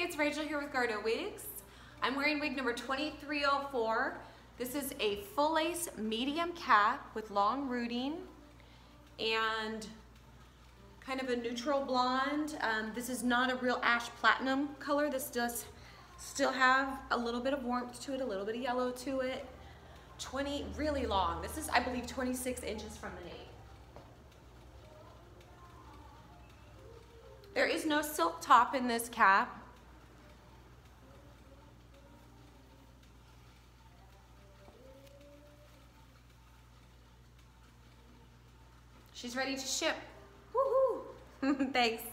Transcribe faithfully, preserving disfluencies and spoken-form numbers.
it's Rachel here with Gardeaux Wigs. I'm wearing wig number twenty-three oh four. This is a full lace medium cap with long rooting and kind of a neutral blonde. Um, this is not a real ash platinum color. This does still have a little bit of warmth to it, a little bit of yellow to it. twenty, really long. This is, I believe, twenty-six inches from the nape. There is no silk top in this cap. She's ready to ship. Woohoo! Thanks.